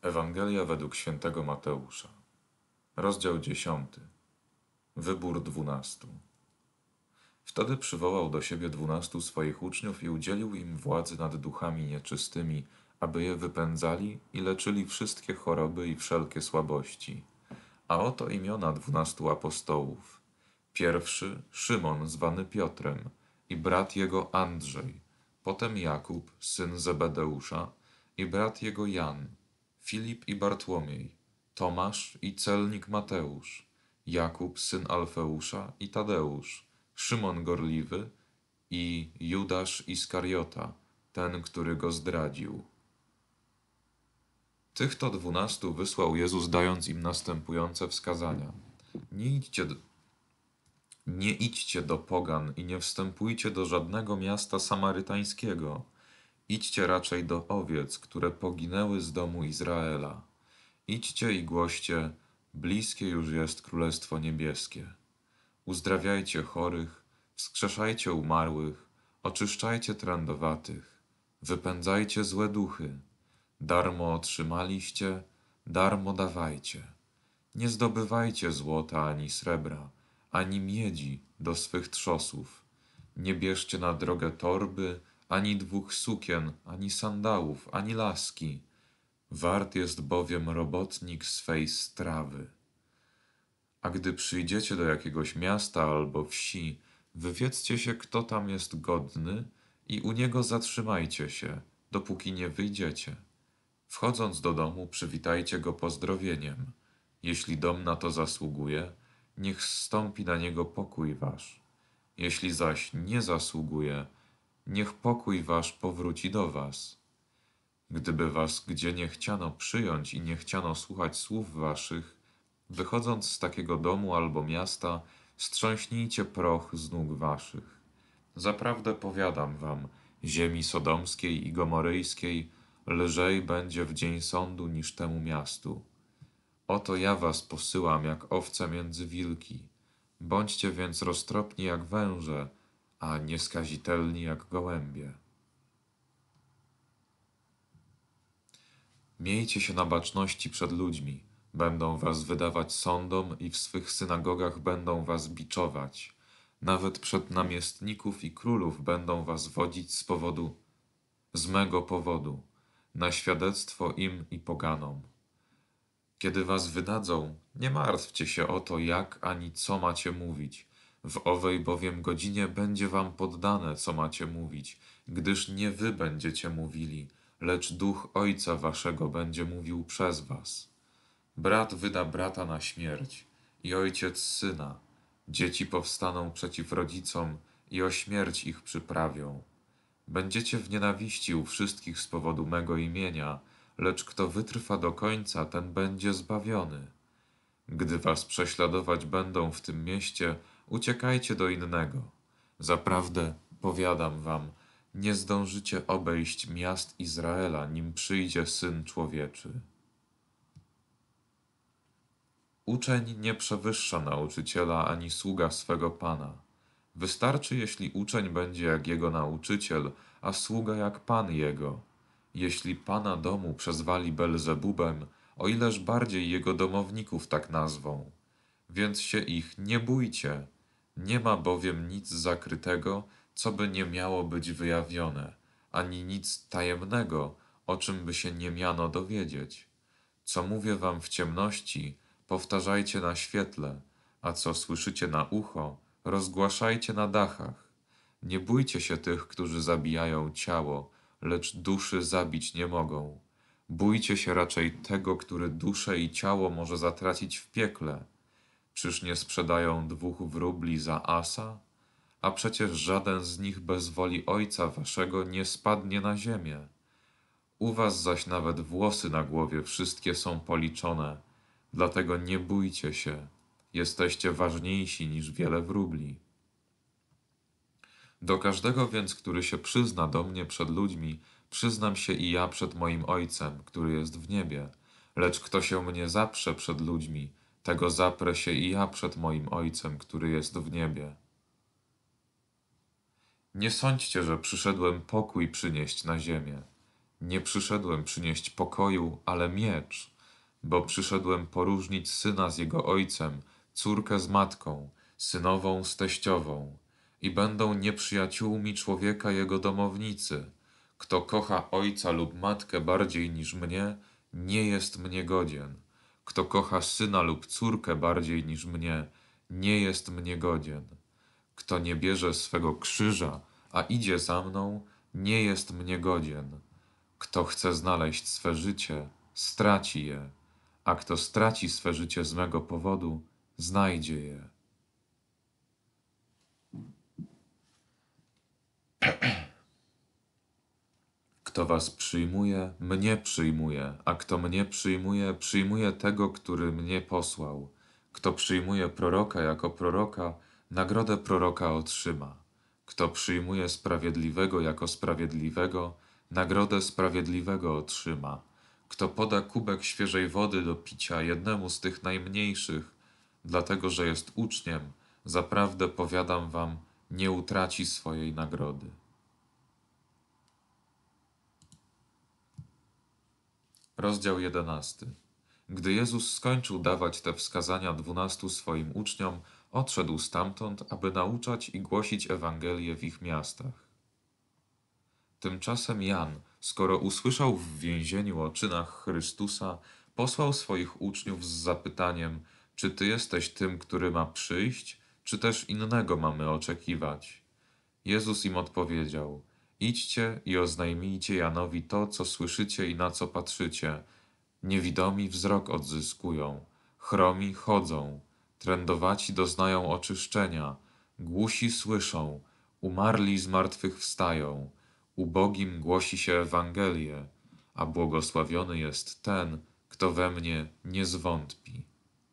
Ewangelia według świętego Mateusza. Rozdział 10. Wybór 12. Wtedy przywołał do siebie 12 swoich uczniów i udzielił im władzy nad duchami nieczystymi, aby je wypędzali i leczyli wszystkie choroby i wszelkie słabości. A oto imiona 12 apostołów. Pierwszy Szymon zwany Piotrem i brat jego Andrzej, potem Jakub, syn Zebedeusza i brat jego Jan, Filip i Bartłomiej, Tomasz i celnik Mateusz, Jakub syn Alfeusza i Tadeusz, Szymon Gorliwy i Judasz Iskariota, ten, który go zdradził. Tych to 12 wysłał Jezus, dając im następujące wskazania. Nie idźcie do pogan i nie wstępujcie do żadnego miasta samarytańskiego. Idźcie raczej do owiec, które poginęły z domu Izraela. Idźcie i głoście, bliskie już jest Królestwo Niebieskie. Uzdrawiajcie chorych, wskrzeszajcie umarłych, oczyszczajcie trędowatych, wypędzajcie złe duchy. Darmo otrzymaliście, darmo dawajcie. Nie zdobywajcie złota ani srebra, ani miedzi do swych trzosów. Nie bierzcie na drogę torby, ani 2 sukien, ani sandałów, ani laski. Wart jest bowiem robotnik swej strawy. A gdy przyjdziecie do jakiegoś miasta albo wsi, wywiedzcie się, kto tam jest godny i u niego zatrzymajcie się, dopóki nie wyjdziecie. Wchodząc do domu, przywitajcie go pozdrowieniem. Jeśli dom na to zasługuje, niech zstąpi na niego pokój wasz. Jeśli zaś nie zasługuje, niech pokój wasz powróci do was. Gdyby was gdzie nie chciano przyjąć i nie chciano słuchać słów waszych, wychodząc z takiego domu albo miasta, strząśnijcie proch z nóg waszych. Zaprawdę powiadam wam, ziemi sodomskiej i gomoryjskiej lżej będzie w dzień sądu niż temu miastu. Oto ja was posyłam jak owce między wilki. Bądźcie więc roztropni jak węże, a nieskazitelni jak gołębie. Miejcie się na baczności przed ludźmi. Będą was wydawać sądom i w swych synagogach będą was biczować. Nawet przed namiestników i królów będą was wodzić z mego powodu, na świadectwo im i poganom. Kiedy was wydadzą, nie martwcie się o to, jak ani co macie mówić. W owej bowiem godzinie będzie wam poddane, co macie mówić, gdyż nie wy będziecie mówili, lecz Duch Ojca waszego będzie mówił przez was. Brat wyda brata na śmierć i ojciec syna. Dzieci powstaną przeciw rodzicom i o śmierć ich przyprawią. Będziecie w nienawiści u wszystkich z powodu mego imienia, lecz kto wytrwa do końca, ten będzie zbawiony. Gdy was prześladować będą w tym mieście, uciekajcie do innego. Zaprawdę, powiadam wam, nie zdążycie obejść miast Izraela, nim przyjdzie Syn Człowieczy. Uczeń nie przewyższa nauczyciela ani sługa swego Pana. Wystarczy, jeśli uczeń będzie jak jego nauczyciel, a sługa jak Pan jego. Jeśli Pana domu przezwali Belzebubem, o ileż bardziej jego domowników tak nazwą. Więc się ich nie bójcie. Nie ma bowiem nic zakrytego, co by nie miało być wyjawione, ani nic tajemnego, o czym by się nie miano dowiedzieć. Co mówię wam w ciemności, powtarzajcie na świetle, a co słyszycie na ucho, rozgłaszajcie na dachach. Nie bójcie się tych, którzy zabijają ciało, lecz duszy zabić nie mogą. Bójcie się raczej tego, który duszę i ciało może zatracić w piekle. Czyż nie sprzedają 2 wróbli za asa? A przecież żaden z nich bez woli Ojca waszego nie spadnie na ziemię. U was zaś nawet włosy na głowie wszystkie są policzone, dlatego nie bójcie się, jesteście ważniejsi niż wiele wróbli. Do każdego więc, który się przyzna do mnie przed ludźmi, przyznam się i ja przed moim Ojcem, który jest w niebie. Lecz kto się mnie zaprze przed ludźmi, tego zaprę się i ja przed moim Ojcem, który jest w niebie. Nie sądźcie, że przyszedłem pokój przynieść na ziemię. Nie przyszedłem przynieść pokoju, ale miecz, bo przyszedłem poróżnić syna z jego ojcem, córkę z matką, synową z teściową. I będą nieprzyjaciółmi człowieka jego domownicy. Kto kocha ojca lub matkę bardziej niż mnie, nie jest mnie godzien. Kto kocha syna lub córkę bardziej niż mnie, nie jest mnie godzien. Kto nie bierze swego krzyża, a idzie za mną, nie jest mnie godzien. Kto chce znaleźć swe życie, straci je, a kto straci swe życie z mego powodu, znajdzie je. Kto was przyjmuje, mnie przyjmuje, a kto mnie przyjmuje, przyjmuje tego, który mnie posłał. Kto przyjmuje proroka jako proroka, nagrodę proroka otrzyma. Kto przyjmuje sprawiedliwego jako sprawiedliwego, nagrodę sprawiedliwego otrzyma. Kto poda kubek świeżej wody do picia jednemu z tych najmniejszych, dlatego że jest uczniem, zaprawdę powiadam wam, nie utraci swojej nagrody. Rozdział 11. Gdy Jezus skończył dawać te wskazania 12 swoim uczniom, odszedł stamtąd, aby nauczać i głosić Ewangelię w ich miastach. Tymczasem Jan, skoro usłyszał w więzieniu o czynach Chrystusa, posłał swoich uczniów z zapytaniem, czy ty jesteś tym, który ma przyjść, czy też innego mamy oczekiwać? Jezus im odpowiedział, idźcie i oznajmijcie Janowi to, co słyszycie i na co patrzycie. Niewidomi wzrok odzyskują, chromi chodzą, trędowaci doznają oczyszczenia, głusi słyszą, umarli z martwych wstają, ubogim głosi się Ewangelię, a błogosławiony jest ten, kto we mnie nie zwątpi.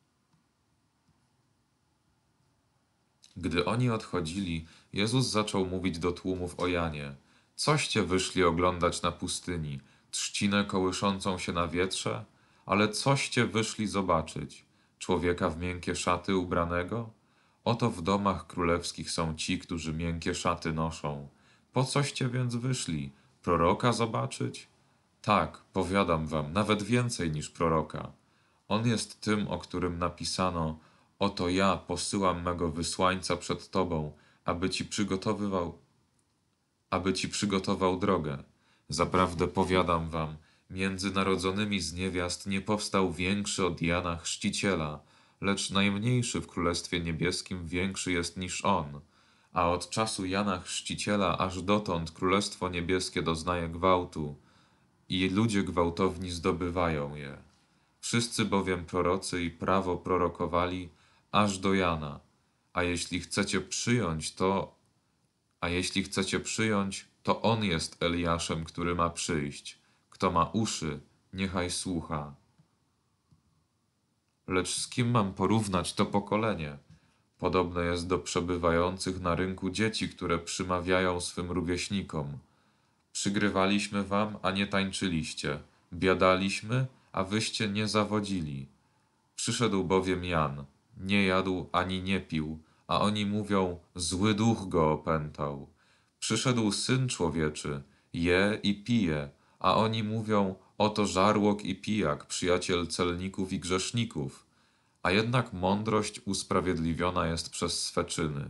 Gdy oni odchodzili, Jezus zaczął mówić do tłumów o Janie. Coście wyszli oglądać na pustyni? Trzcinę kołyszącą się na wietrze? Ale coście wyszli zobaczyć? Człowieka w miękkie szaty ubranego? Oto w domach królewskich są ci, którzy miękkie szaty noszą. Po coście więc wyszli? Proroka zobaczyć? Tak, powiadam wam, nawet więcej niż proroka. On jest tym, o którym napisano: oto ja posyłam mego wysłańca przed tobą, aby ci przygotował drogę. Zaprawdę powiadam wam, między narodzonymi z niewiast nie powstał większy od Jana Chrzciciela, lecz najmniejszy w Królestwie Niebieskim większy jest niż on. A od czasu Jana Chrzciciela aż dotąd Królestwo Niebieskie doznaje gwałtu i ludzie gwałtowni zdobywają je. Wszyscy bowiem prorocy i prawo prorokowali aż do Jana. A jeśli chcecie przyjąć, to on jest Eliaszem, który ma przyjść. Kto ma uszy, niechaj słucha. Lecz z kim mam porównać to pokolenie? Podobne jest do przebywających na rynku dzieci, które przymawiają swym rówieśnikom. Przygrywaliśmy wam, a nie tańczyliście. Biadaliśmy, a wyście nie zawodzili. Przyszedł bowiem Jan, nie jadł ani nie pił, a oni mówią, zły duch go opętał. Przyszedł Syn Człowieczy, je i pije, a oni mówią, oto żarłok i pijak, przyjaciel celników i grzeszników. A jednak mądrość usprawiedliwiona jest przez swe czyny.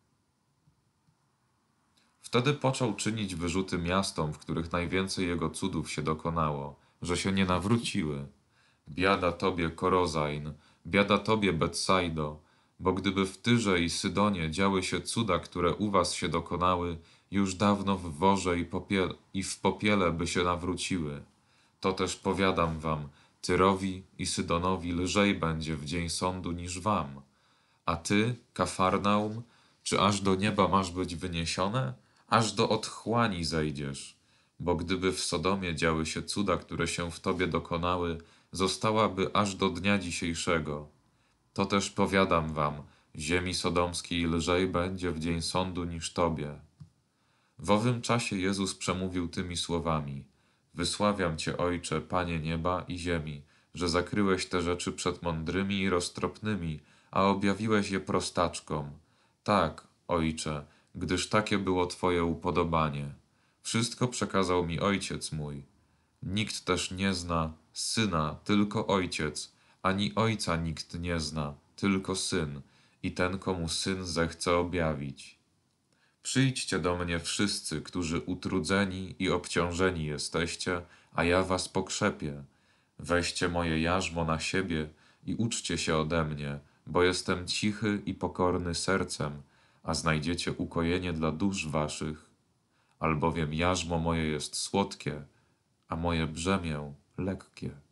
Wtedy począł czynić wyrzuty miastom, w których najwięcej jego cudów się dokonało, że się nie nawróciły. Biada tobie, Korozain, biada tobie, Betsaido, bo gdyby w Tyrze i Sydonie działy się cuda, które u was się dokonały, już dawno w worze i w popiele by się nawróciły. To też powiadam wam, Tyrowi i Sydonowi lżej będzie w dzień sądu niż wam. A ty, Kafarnaum, czy aż do nieba masz być wyniesione? Aż do otchłani zejdziesz. Bo gdyby w Sodomie działy się cuda, które się w tobie dokonały, zostałaby aż do dnia dzisiejszego. To też powiadam wam, ziemi sodomskiej lżej będzie w dzień sądu niż tobie. W owym czasie Jezus przemówił tymi słowami: wysławiam Cię, Ojcze, Panie nieba i ziemi, że zakryłeś te rzeczy przed mądrymi i roztropnymi, a objawiłeś je prostaczkom. Tak, Ojcze, gdyż takie było Twoje upodobanie. Wszystko przekazał mi Ojciec mój. Nikt też nie zna Syna, tylko Ojciec, ani Ojca nikt nie zna, tylko Syn i ten, komu Syn zechce objawić. Przyjdźcie do mnie wszyscy, którzy utrudzeni i obciążeni jesteście, a ja was pokrzepię. Weźcie moje jarzmo na siebie i uczcie się ode mnie, bo jestem cichy i pokorny sercem, a znajdziecie ukojenie dla dusz waszych. Albowiem jarzmo moje jest słodkie, a moje brzemię lekkie.